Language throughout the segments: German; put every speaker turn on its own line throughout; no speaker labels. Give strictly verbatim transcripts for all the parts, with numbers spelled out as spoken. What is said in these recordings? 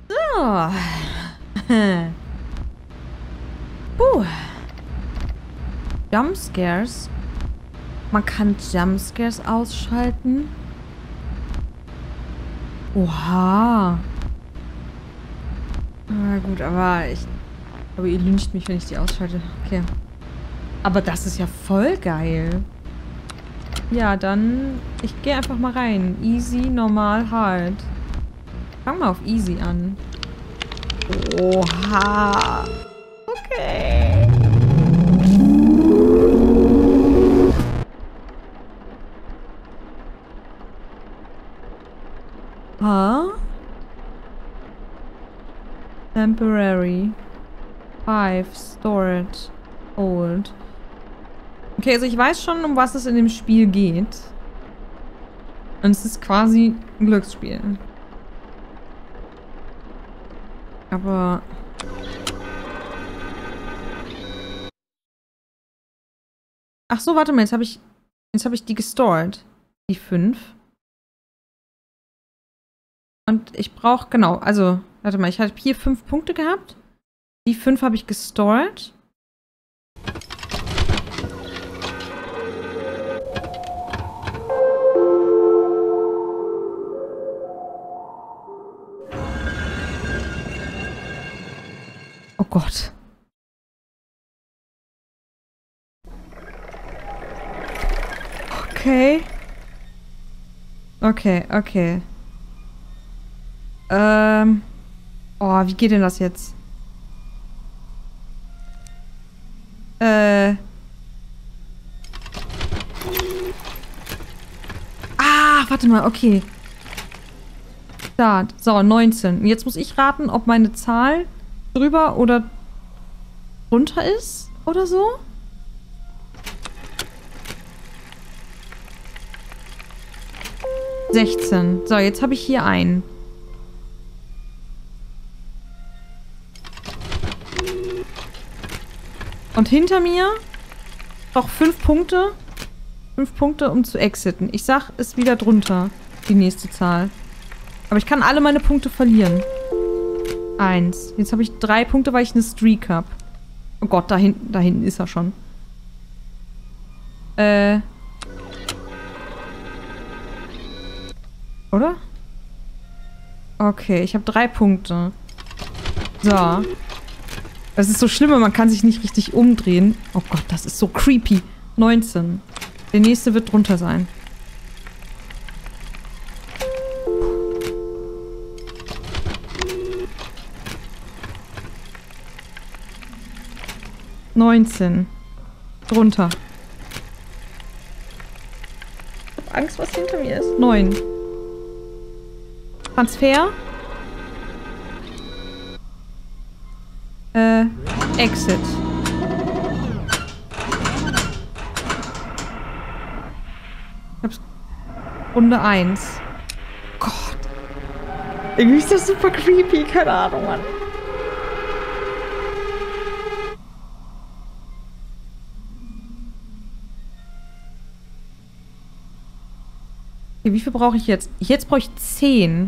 So. Puh. Jumpscares. Man kann Jumpscares ausschalten. Oha. Na gut, aber ich... Aber ihr lyncht mich, wenn ich die ausschalte. Okay. Aber das ist ja voll geil. Ja, dann... Ich gehe einfach mal rein. Easy, normal, hard. Fang mal auf easy an. Oha. Okay. Huh? Temporary. Five. Storage. Old. Okay, also ich weiß schon, um was es in dem Spiel geht. Und es ist quasi ein Glücksspiel. Aber... Ach so, warte mal, jetzt habe ich... Jetzt habe ich die gestored. Die fünf. Und ich brauche, genau, also, warte mal, ich habe hier fünf Punkte gehabt. Die fünf habe ich gestored. Oh Gott. Okay. Okay, okay. Ähm. Oh, wie geht denn das jetzt? Äh. Ah, warte mal, okay. Start. So, neunzehn. Jetzt muss ich raten, ob meine Zahl drüber oder runter ist oder so. sechzehn. So, jetzt habe ich hier einen. Und hinter mir noch fünf Punkte. Fünf Punkte, um zu exiten. Ich sag, ist wieder drunter, die nächste Zahl. Aber ich kann alle meine Punkte verlieren. Eins. Jetzt habe ich drei Punkte, weil ich eine Streak habe. Oh Gott, da hinten, da hinten ist er schon. Äh. Oder? Okay, ich habe drei Punkte. So. Das ist so schlimm, man kann sich nicht richtig umdrehen. Oh Gott, das ist so creepy. neunzehn. Der nächste wird drunter sein. neunzehn. Drunter. Ich hab Angst, was hinter mir ist. neun. Transfer. Äh, Exit. Ich hab's. Runde eins. Gott. Irgendwie ist das super creepy. Keine Ahnung, Mann. Okay, wie viel brauche ich jetzt? Jetzt brauche ich zehn.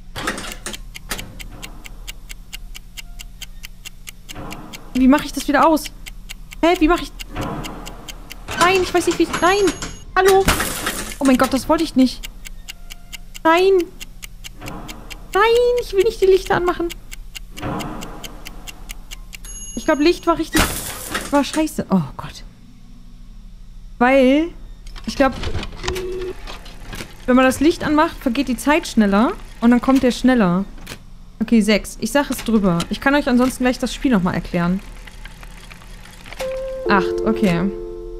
Wie mache ich das wieder aus? Hä, wie mache ich... Nein, ich weiß nicht, wie... Nein! Hallo! Oh mein Gott, das wollte ich nicht. Nein! Nein, ich will nicht die Lichter anmachen. Ich glaube, Licht war richtig... War scheiße. Oh Gott. Weil... Ich glaube... Wenn man das Licht anmacht, vergeht die Zeit schneller. Und dann kommt der schneller. Okay, sechs. Ich sag es drüber. Ich kann euch ansonsten gleich das Spiel nochmal erklären. acht, okay.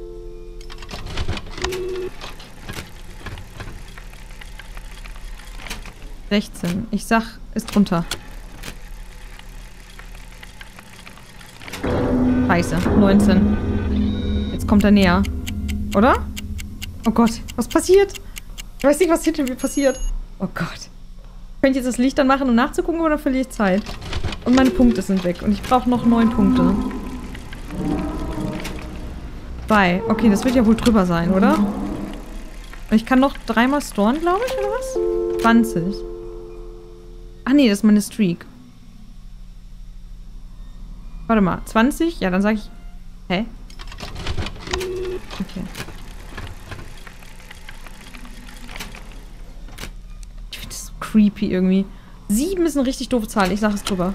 sechzehn. Ich sag, ist drunter. Scheiße. neunzehn. Jetzt kommt er näher. Oder? Oh Gott, was passiert? Ich weiß nicht, was hinter mir passiert. Oh Gott. Könnte ich jetzt das Licht dann machen, um nachzugucken, oder verliere ich Zeit? Und meine Punkte sind weg. Und ich brauche noch neun Punkte. Zwei. Okay, das wird ja wohl drüber sein, oder? Und ich kann noch dreimal storen, glaube ich, oder was? zwanzig. Ach nee, das ist meine Streak. Warte mal, zwanzig? Ja, dann sage ich... Hä? Okay. Ich finde das so creepy irgendwie. sieben ist eine richtig doofe Zahl. Ich sage es drüber.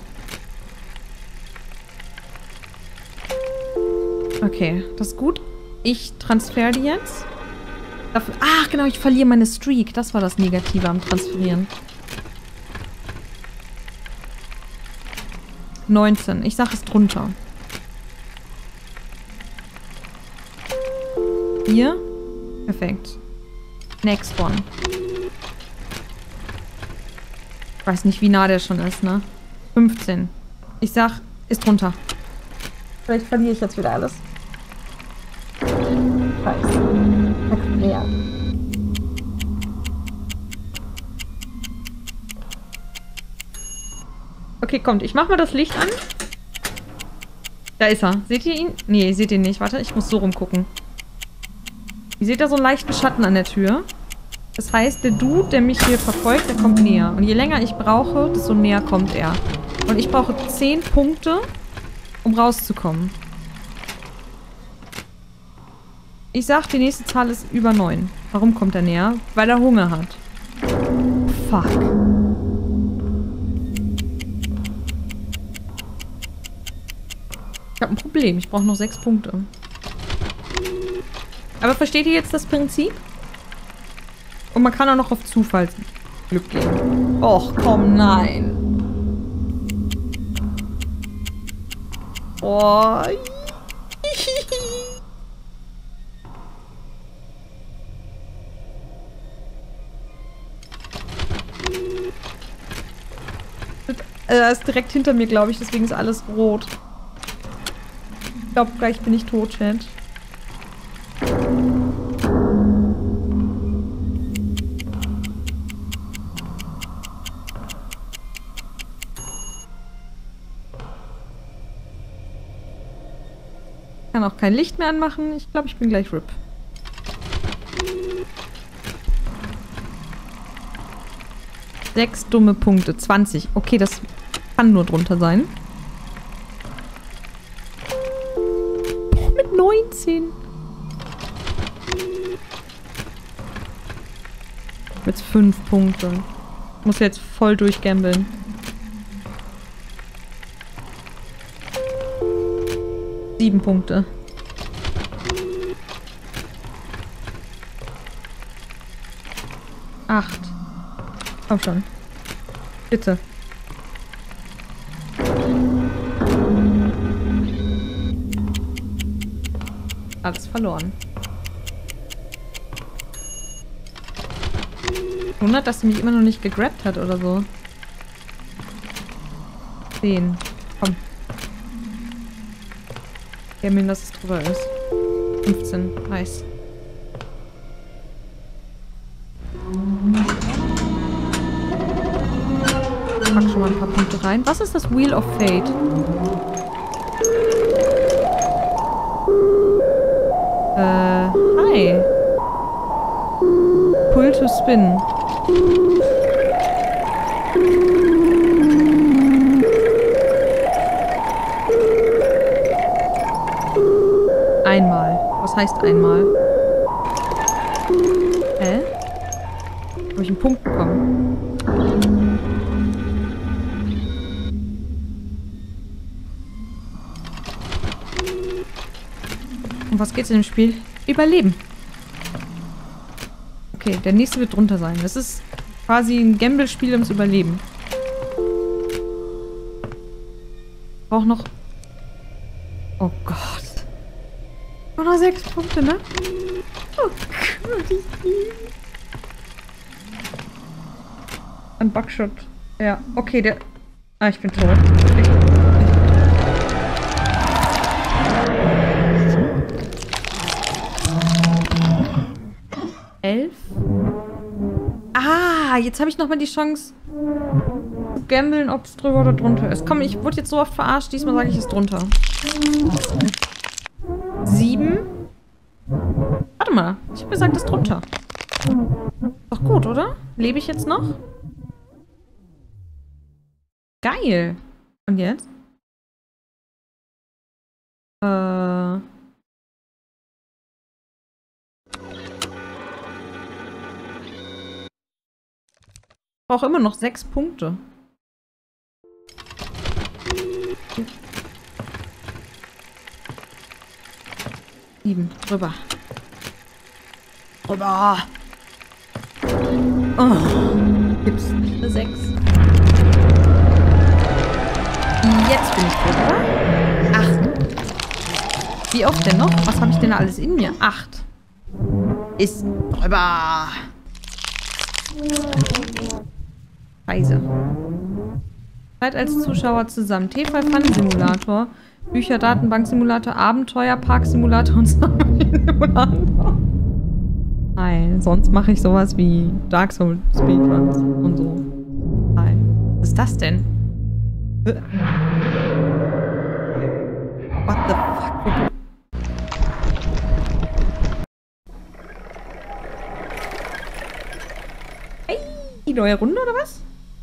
Okay, das ist gut. Ich transfer die jetzt. Dafür, ach, genau, ich verliere meine Streak. Das war das Negative am Transferieren. neunzehn. Ich sage es drunter. Hier. Perfekt. Next one. Ich weiß nicht, wie nah der schon ist, ne? fünfzehn. Ich sag, ist drunter. Vielleicht verliere ich jetzt wieder alles. Scheiße. Erklärt. Okay, kommt. Ich mach mal das Licht an. Da ist er. Seht ihr ihn? Nee, seht ihr nicht. Warte, ich muss so rumgucken. Ihr seht da so einen leichten Schatten an der Tür. Das heißt, der Dude, der mich hier verfolgt, der kommt näher. Und je länger ich brauche, desto näher kommt er. Und ich brauche zehn Punkte, um rauszukommen. Ich sag, die nächste Zahl ist über neun. Warum kommt er näher? Weil er Hunger hat. Fuck. Ich habe ein Problem. Ich brauche noch sechs Punkte. Aber versteht ihr jetzt das Prinzip? Und man kann auch noch auf Zufallsglück gehen. Och, komm, nein. Oh. Er ist direkt hinter mir, glaube ich. Deswegen ist alles rot. Ich glaube, gleich bin ich tot, Chat. Ich kann auch kein Licht mehr anmachen. Ich glaube, ich bin gleich R I P. Sechs dumme Punkte. zwanzig. Okay, das kann nur drunter sein. Boah, mit neunzehn. Jetzt fünf Punkte. Ich muss jetzt voll durchgambeln. Sieben Punkte. Acht. Komm schon. Bitte. Alles verloren. Wundert, dass sie mich immer noch nicht gegrabt hat oder so. Zehn. Komm. Gammeln, dass es drüber ist. fünfzehn. Nice. Ich pack schon mal ein paar Punkte rein. Was ist das Wheel of Fate? Äh, hi. Pull to spin. Einmal. Was heißt einmal? Hä? Habe ich einen Punkt bekommen? Um was geht's in dem Spiel? Überleben. Okay, der nächste wird drunter sein. Das ist quasi ein Gamble-Spiel ums Überleben. Ich brauche noch... Oh Gott. Nur noch sechs Punkte, ne? Oh Gott, ich liebe. Ein Buckshot. Ja, okay, der... Ah, ich bin tot. Ich... Elf? Ah, jetzt habe ich nochmal die Chance zu gambeln, ob es drüber oder drunter ist. Komm, ich wurde jetzt so oft verarscht, diesmal sage ich es drunter. Sieben? Warte mal, ich habe gesagt, es ist drunter. Doch gut, oder? Lebe ich jetzt noch? Geil. Und jetzt? Äh... Ich brauche immer noch sechs Punkte. Sieben. Drüber. Drüber. Oh. Gibt's eine sechs? Jetzt bin ich drüber. Acht. Wie oft denn noch? Was habe ich denn alles in mir? Acht. Ist drüber. Scheiße. Zeit als Zuschauer zusammen. T-Fall-Fun-Simulator. Bücher, Datenbank-Simulator, Abenteuer, Park-Simulator und Simulator. Nein, sonst mache ich sowas wie Dark Souls Speedruns und so. Nein. Was ist das denn? What the fuck? Hey, die neue Runde oder was?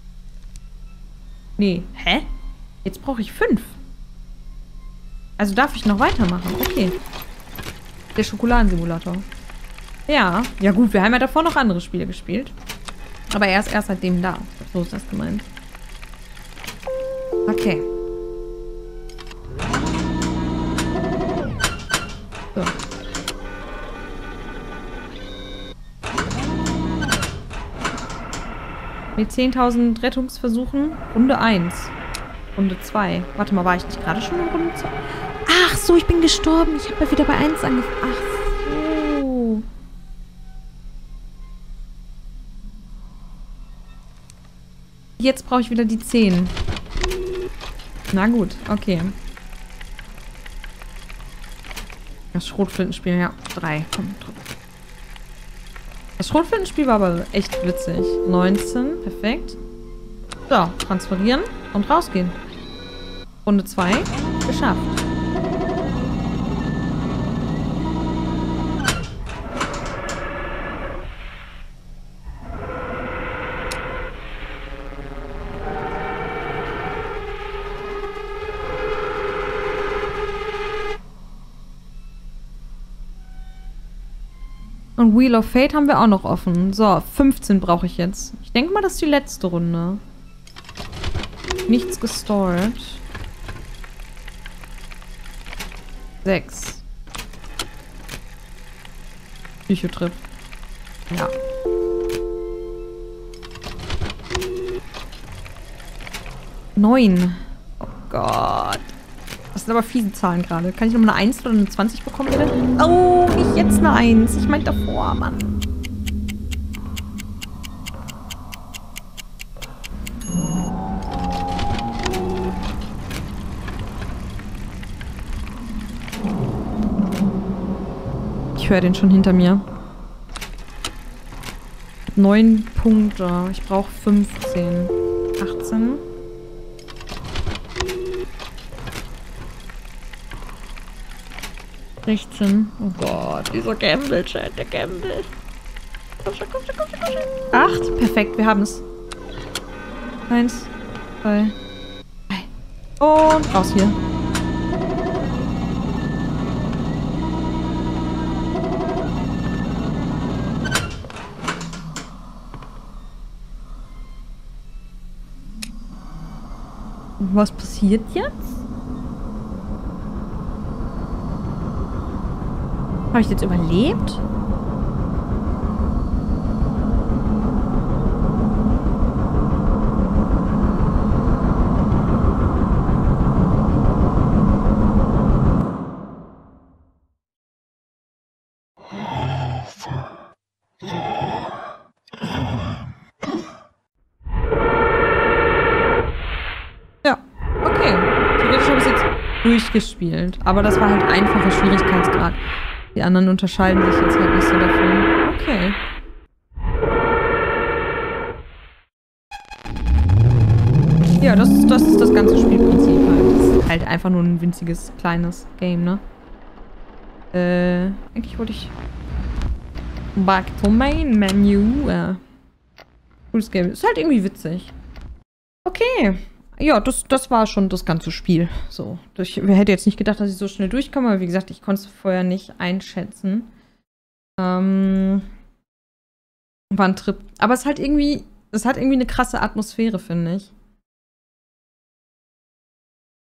Nee. Hä? Jetzt brauche ich fünf. Also darf ich noch weitermachen? Okay. Der Schokoladensimulator. Ja. Ja gut, wir haben ja davor noch andere Spiele gespielt. Aber er ist erst seitdem da. So ist das gemeint. Okay. So. Mit zehntausend Rettungsversuchen. Runde eins. Runde zwei. Warte mal, war ich nicht gerade schon in Runde zwei? Ach so, ich bin gestorben. Ich habe ja wieder bei eins angefangen. Ach so. Jetzt brauche ich wieder die zehn. Na gut, okay. Das Schrotflintenspiel, ja. drei. Komm, drüber. Das Schrotflintenspiel war aber echt witzig. neunzehn, perfekt. So, transferieren und rausgehen. Runde zwei, geschafft. Und Wheel of Fate haben wir auch noch offen. So, fünfzehn brauche ich jetzt. Ich denke mal, das ist die letzte Runde. Nichts gestored. sechs. Psychotrip. Ja. neun. Oh Gott. Das sind aber fiese Zahlen gerade. Kann ich noch mal eine eins oder eine zwanzig bekommen, bitte? Oh, nicht jetzt eine eins. Ich meinte davor, Mann. Ich höre den schon hinter mir. neun Punkte. Ich brauche fünfzehn. achtzehn. sechzehn. Oh Gott, dieser Gamble-Chat, der Gamble. Komm schon, komm schon, komm schon, komm schon. acht. Perfekt, wir haben es. eins, zwei, drei. Und raus hier. Was passiert jetzt? Habe ich jetzt überlebt? Ja, okay. Theoretisch habe ich es jetzt durchgespielt. Aber das war halt einfacher Schwierigkeitsgrad. Die anderen unterscheiden sich jetzt halt nicht so davon. Okay. Ja, das ist, das ist das ganze Spielprinzip halt. Das ist halt einfach nur ein winziges, kleines Game, ne? Äh, eigentlich wollte ich... Back to Main Menu. Äh, cooles Game. Ist halt irgendwie witzig. Okay. ja, das, das war schon das ganze Spiel. So, ich hätte jetzt nicht gedacht, dass ich so schnell durchkomme, aber wie gesagt, ich konnte es vorher nicht einschätzen. Ähm, war ein Trip. Aber es hat irgendwie, es hat irgendwie eine krasse Atmosphäre, finde ich.